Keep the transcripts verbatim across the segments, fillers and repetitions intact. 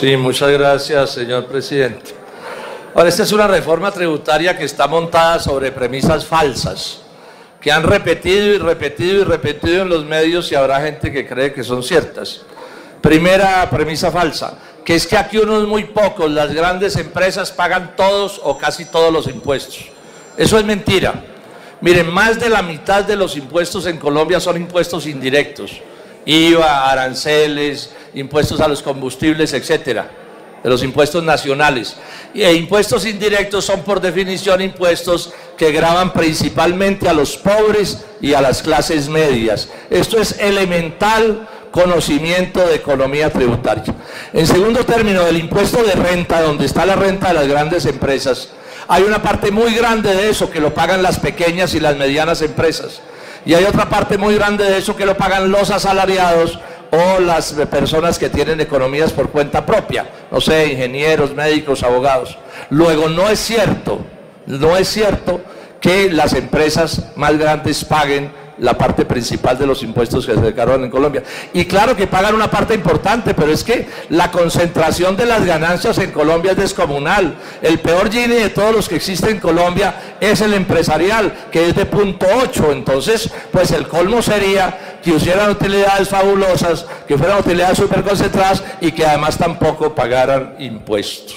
Sí, muchas gracias, señor presidente. Ahora, esta es una reforma tributaria que está montada sobre premisas falsas, que han repetido y repetido y repetido en los medios y habrá gente que cree que son ciertas. Primera premisa falsa, que es que aquí unos muy pocos, las grandes empresas, pagan todos o casi todos los impuestos. Eso es mentira. Miren, más de la mitad de los impuestos en Colombia son impuestos indirectos. I V A, aranceles, impuestos a los combustibles, etcétera, de los impuestos nacionales. Y e impuestos indirectos son por definición impuestos que gravan principalmente a los pobres y a las clases medias. Esto es elemental conocimiento de economía tributaria. En segundo término, el impuesto de renta, donde está la renta de las grandes empresas, hay una parte muy grande de eso que lo pagan las pequeñas y las medianas empresas. Y hay otra parte muy grande de eso que lo pagan los asalariados o las personas que tienen economías por cuenta propia, no sé, ingenieros, médicos, abogados. Luego, no es cierto, no es cierto que las empresas más grandes paguen la parte principal de los impuestos que se declaran en Colombia. Y claro que pagan una parte importante, pero es que la concentración de las ganancias en Colombia es descomunal. El peor Gini de todos los que existen en Colombia es el empresarial, que es de punto ocho. Entonces, pues el colmo sería que hicieran utilidades fabulosas, que fueran utilidades súper concentradas y que además tampoco pagaran impuestos.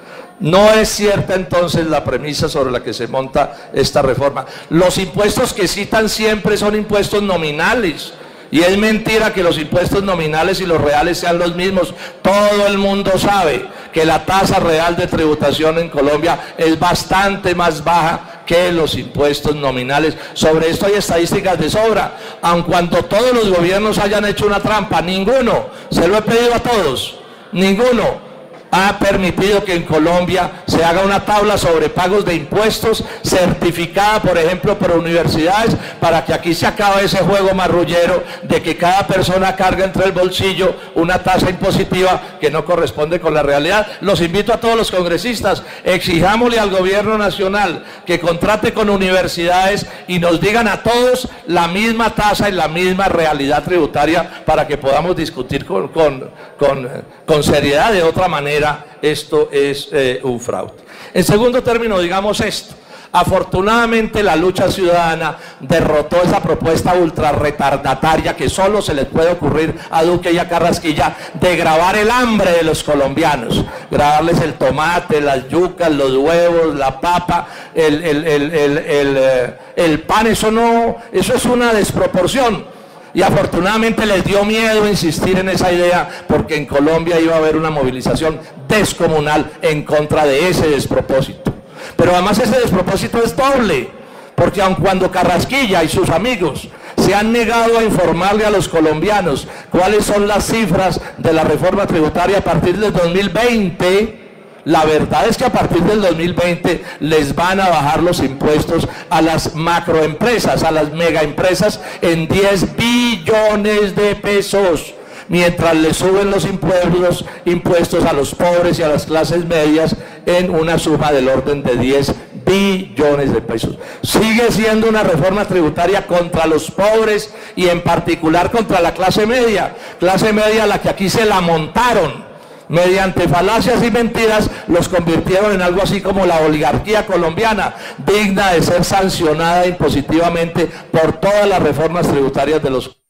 No es cierta entonces la premisa sobre la que se monta esta reforma. Los impuestos que citan siempre son impuestos nominales, y es mentira que los impuestos nominales y los reales sean los mismos. Todo el mundo sabe que la tasa real de tributación en Colombia es bastante más baja que los impuestos nominales. Sobre esto hay estadísticas de sobra, aun cuando todos los gobiernos hayan hecho una trampa. Ninguno, se lo he pedido a todos, ninguno ha permitido que en Colombia se haga una tabla sobre pagos de impuestos certificada, por ejemplo, por universidades, para que aquí se acabe ese juego marrullero de que cada persona carga entre el bolsillo una tasa impositiva que no corresponde con la realidad. Los invito a todos los congresistas, exijámosle al gobierno nacional que contrate con universidades y nos digan a todos la misma tasa y la misma realidad tributaria para que podamos discutir con, con, con, con seriedad. De otra manera, esto es eh, un fraude. En segundo término, digamos esto: afortunadamente la lucha ciudadana derrotó esa propuesta ultra retardataria que solo se les puede ocurrir a Duque y a Carrasquilla de gravar el hambre de los colombianos, grabarles el tomate, las yucas, los huevos, la papa, el, el, el, el, el, el, el pan. Eso no, eso es una desproporción. Y afortunadamente les dio miedo insistir en esa idea, porque en Colombia iba a haber una movilización descomunal en contra de ese despropósito. Pero además ese despropósito es doble, porque aun cuando Carrasquilla y sus amigos se han negado a informarle a los colombianos cuáles son las cifras de la reforma tributaria a partir del dos mil veinte, la verdad es que a partir del dos mil veinte les van a bajar los impuestos a las macroempresas, a las megaempresas, en diez billones de pesos, mientras les suben los impuestos, impuestos a los pobres y a las clases medias en una suma del orden de diez billones de pesos. Sigue siendo una reforma tributaria contra los pobres y en particular contra la clase media, clase media a la que aquí se la montaron. Mediante falacias y mentiras los convirtieron en algo así como la oligarquía colombiana, digna de ser sancionada impositivamente por todas las reformas tributarias de los